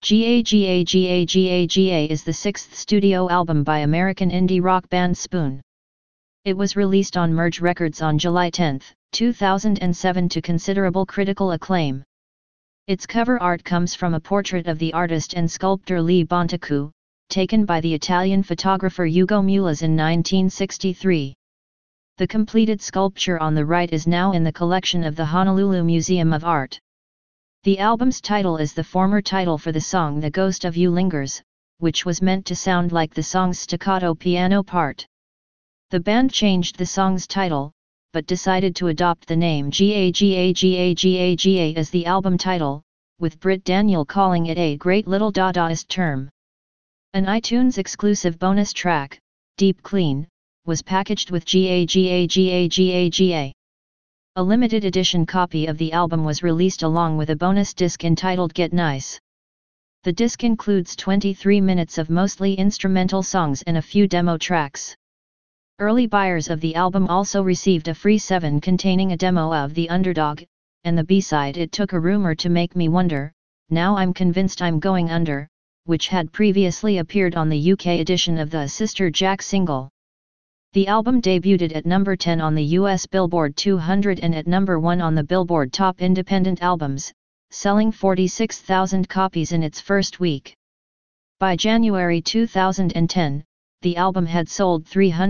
GA is the sixth studio album by American indie rock band Spoon. It was released on Merge Records on July 10, 2007 to considerable critical acclaim. Its cover art comes from a portrait of the artist and sculptor Lee Bontecou, taken by the Italian photographer Ugo Mulas in 1963. The completed sculpture on the right is now in the collection of the Honolulu Museum of Art. The album's title is the former title for the song The Ghost of You Lingers, which was meant to sound like the song's staccato piano part. The band changed the song's title, but decided to adopt the name GA as the album title, with Britt Daniel calling it a great little Dadaist term. An iTunes exclusive bonus track, Deep Clean, was packaged with GA. A limited edition copy of the album was released along with a bonus disc entitled Get Nice. The disc includes 23 minutes of mostly instrumental songs and a few demo tracks. Early buyers of the album also received a free 7 containing a demo of the Underdog, and the B-side It Took a Rumor to Make Me Wonder, Now I'm Convinced I'm Going Under, which had previously appeared on the UK edition of the Sister Jack single. The album debuted at number 10 on the US Billboard 200 and at number 1 on the Billboard Top Independent Albums, selling 46,000 copies in its first week. By January 2010, the album had sold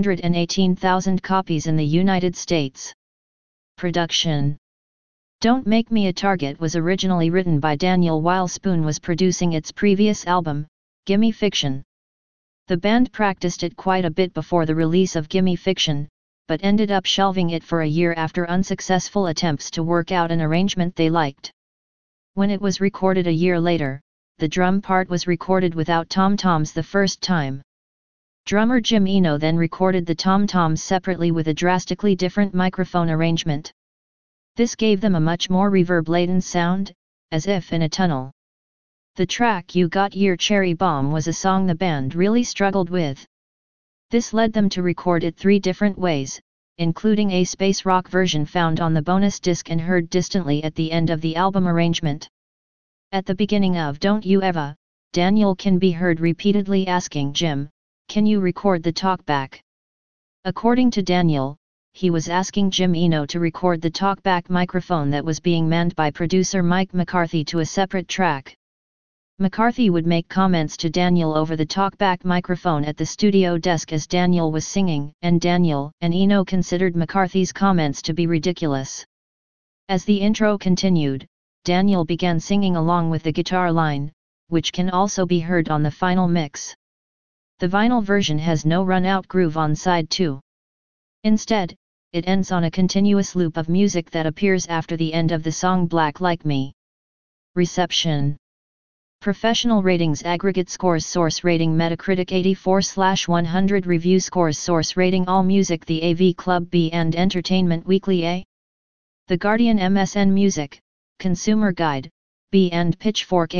318,000 copies in the United States. Production. Don't Make Me a Target was originally written by Daniel while Spoon was producing its previous album, Gimme Fiction. The band practiced it quite a bit before the release of Gimme Fiction, but ended up shelving it for a year after unsuccessful attempts to work out an arrangement they liked. When it was recorded a year later, the drum part was recorded without tom-toms the first time. Drummer Jim Eno then recorded the tom-toms separately with a drastically different microphone arrangement. This gave them a much more reverb-laden sound, as if in a tunnel. The track You Got Your Cherry Bomb was a song the band really struggled with. This led them to record it 3 different ways, including a space rock version found on the bonus disc and heard distantly at the end of the album arrangement. At the beginning of Don't You Ever, Daniel can be heard repeatedly asking Jim, "Can you record the talkback?" According to Daniel, he was asking Jim Eno to record the talkback microphone that was being manned by producer Mike McCarthy to a separate track. McCarthy would make comments to Daniel over the talkback microphone at the studio desk as Daniel was singing, and Daniel and Eno considered McCarthy's comments to be ridiculous. As the intro continued, Daniel began singing along with the guitar line, which can also be heard on the final mix. The vinyl version has no run-out groove on side 2. Instead, it ends on a continuous loop of music that appears after the end of the song Black Like Me. Reception. Professional ratings. Aggregate scores. Source rating Metacritic 84/100. Review scores. Source rating AllMusic, The AV Club, B and Entertainment Weekly, A. The Guardian, MSN Music, Consumer Guide, B and Pitchfork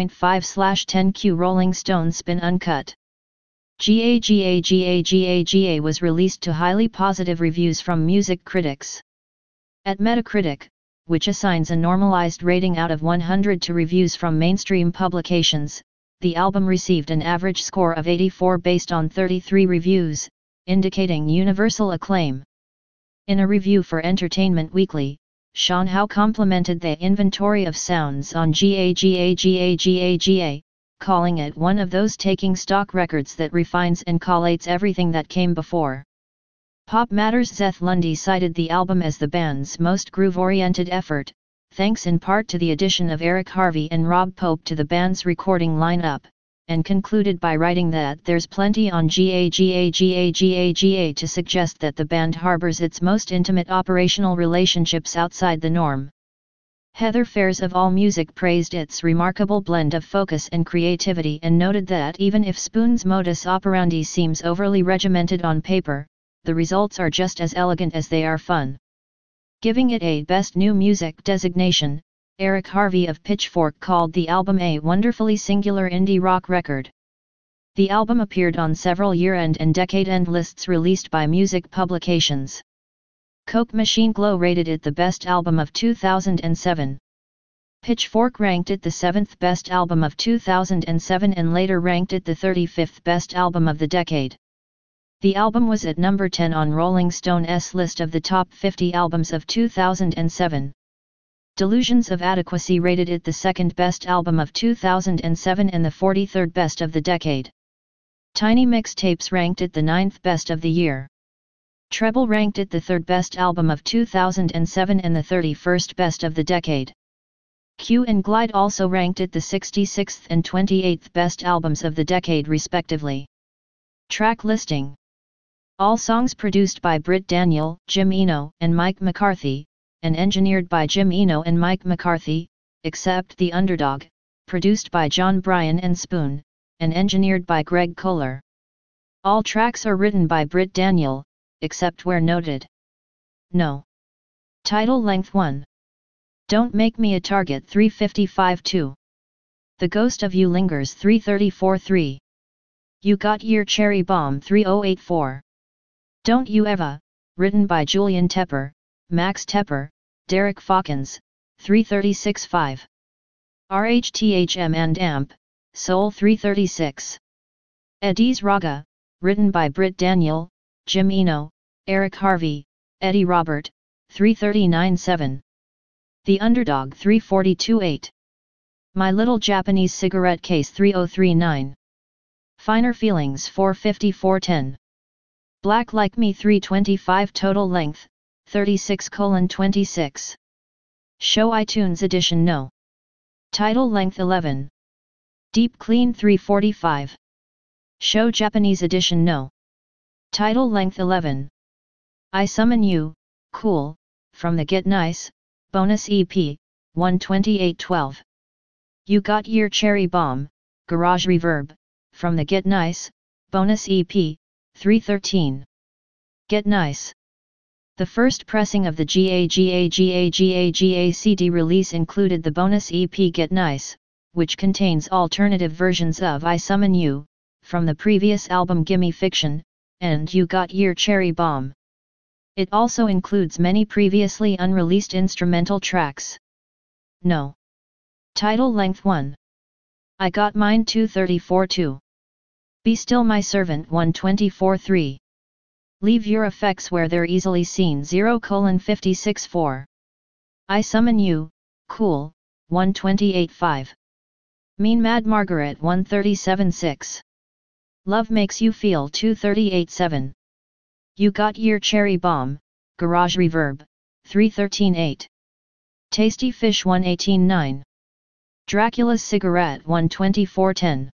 8.5/10. Rolling Stone. Spin Uncut. GA was released to highly positive reviews from music critics. At Metacritic, which assigns a normalized rating out of 100 to reviews from mainstream publications, the album received an average score of 84 based on 33 reviews, indicating universal acclaim. In a review for Entertainment Weekly, Sean Howe complimented the inventory of sounds on GA, calling it one of those taking stock records that refines and collates everything that came before. Pop Matters' Seth Lundy cited the album as the band's most groove-oriented effort, thanks in part to the addition of Eric Harvey and Rob Pope to the band's recording lineup, and concluded by writing that there's plenty on GA to suggest that the band harbors its most intimate operational relationships outside the norm. Heather Phares of AllMusic praised its remarkable blend of focus and creativity and noted that even if Spoon's modus operandi seems overly regimented on paper, the results are just as elegant as they are fun. Giving it a Best New Music designation, Eric Harvey of Pitchfork called the album a wonderfully singular indie rock record. The album appeared on several year-end and decade-end lists released by music publications. Coke Machine Glow rated it the best album of 2007. Pitchfork ranked it the 7th best album of 2007 and later ranked it the 35th best album of the decade. The album was at number 10 on Rolling Stone's list of the top 50 albums of 2007. Delusions of Adequacy rated it the 2nd best album of 2007 and the 43rd best of the decade. Tiny Mixtapes ranked it the 9th best of the year. Treble ranked it the 3rd best album of 2007 and the 31st best of the decade. Q and Glide also ranked it the 66th and 28th best albums of the decade respectively. Track listing. All songs produced by Britt Daniel, Jim Eno, and Mike McCarthy, and engineered by Jim Eno and Mike McCarthy, except The Underdog, produced by John Bryan and Spoon, and engineered by Greg Kohler. All tracks are written by Britt Daniel, except where noted. No. Title length 1. Don't Make Me a Target 355-2. The Ghost of You Lingers 334-3. You Got Your Cherry Bomb 3084. Don't You Ever, written by Julian Tepper, Max Tepper, Derek Fawkins, 336-5. RHTHM and AMP, Soul 336. Eddie's Raga, written by Britt Daniel, Jim Eno, Eric Harvey, Eddie Robert, 339-7. The Underdog 342-8. My Little Japanese Cigarette Case 3039. Finer Feelings 454-10. Black Like Me 325. Total length 36:26. Show iTunes edition no. Title length 11. Deep Clean 345. Show Japanese edition no. Title length 11. I Summon You, Cool, from the Get Nice, bonus EP, 12812. You Got Your Cherry Bomb, Garage Reverb, from the Get Nice, bonus EP, 313. Get Nice. The first pressing of the GAGA CD release included the bonus EP Get Nice, which contains alternative versions of I Summon You, from the previous album Gimme Fiction, and You Got Your Cherry Bomb. It also includes many previously unreleased instrumental tracks. No. Title length 1. I Got Mine 234-2. Be Still My Servant 124-3. Leave Your Effects Where They're Easily Seen 0:56-4. I Summon You, Cool, 128-5. Mean Mad Margaret 137-6. Love Makes You Feel 238-7. You Got Your Cherry Bomb, Garage Reverb, 313-8. Tasty Fish 118-9. Dracula's Cigarette 124-10.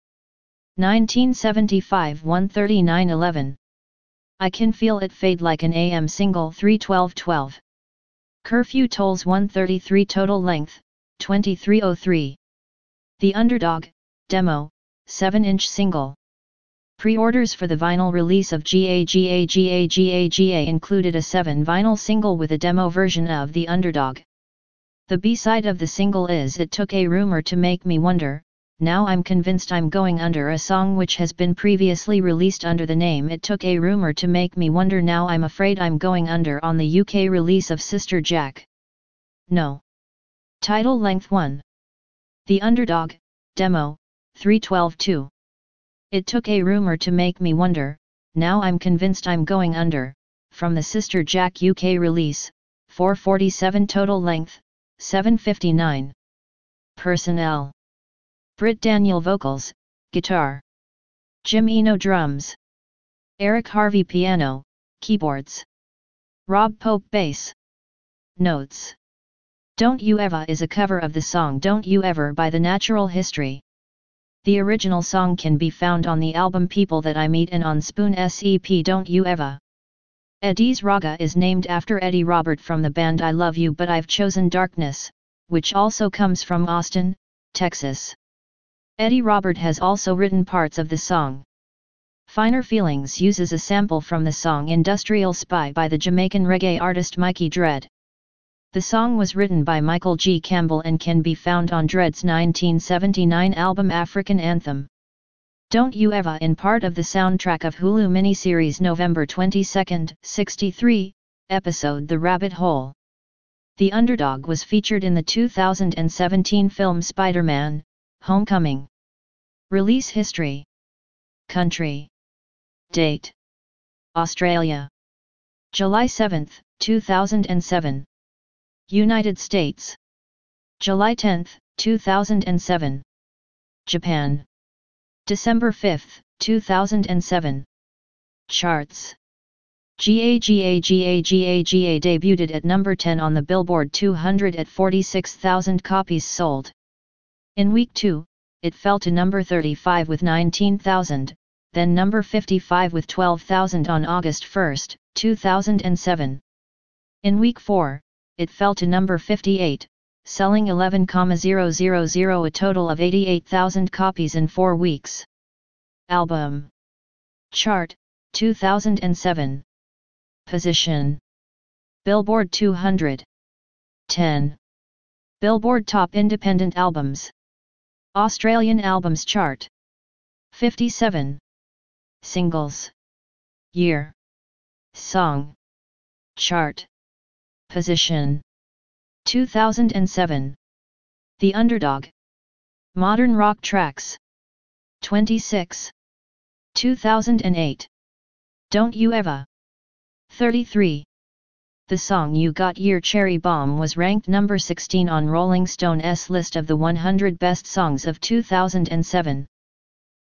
1975 139-11. I Can Feel It Fade Like an AM Single 312-12. Curfew Tolls 133. Total length, 23:03. The Underdog, Demo, 7-inch single. Pre-orders for the vinyl release of GAGA included a 7-vinyl single with a demo version of The Underdog. The B-side of the single is It Took a Rumor to Make Me Wonder, Now I'm Convinced I'm Going Under, a song which has been previously released under the name It Took a Rumor to Make Me Wonder Now I'm Afraid I'm Going Under on the UK release of Sister Jack. No. Title length 1. The Underdog, Demo, 312-2. It Took a Rumor to Make Me Wonder, Now I'm Convinced I'm Going Under, from the Sister Jack UK release, 447. Total length, 759. Personnel. Britt Daniel vocals, guitar. Jim Eno drums. Eric Harvey piano, keyboards. Rob Pope bass. Notes. Don't You Ever is a cover of the song Don't You Ever by The Natural History. The original song can be found on the album People That I Meet and on Spoon's EP Don't You Ever. Eddie's Raga is named after Eddie Robert from the band I Love You But I've Chosen Darkness, which also comes from Austin, Texas. Eddie Robert has also written parts of the song. Finer Feelings uses a sample from the song Industrial Spy by the Jamaican reggae artist Mikey Dread. The song was written by Michael G. Campbell and can be found on Dread's 1979 album African Anthem. Don't You Ever in part of the soundtrack of Hulu miniseries November 22, 63, episode The Rabbit Hole. The Underdog was featured in the 2017 film Spider-Man: Homecoming. Release history. Country. Date: Australia. July 7, 2007. United States. July 10, 2007. Japan. December 5, 2007. Charts. GAGA debuted at number 10 on the Billboard 200 at 46,000 copies sold. In week 2, it fell to number 35 with 19,000, then number 55 with 12,000 on August 1, 2007. In week 4, it fell to number 58, selling 11,000, a total of 88,000 copies in 4 weeks. Album chart, 2007. Position: Billboard 200. 10. Billboard Top Independent Albums. Australian Albums Chart. 57. Singles. Year. Song chart. Position: 2007. The Underdog. Modern Rock Tracks. 26. 2008. Don't You Ever. 33. The song You Got Your Cherry Bomb was ranked number 16 on Rolling Stone's list of the 100 best songs of 2007.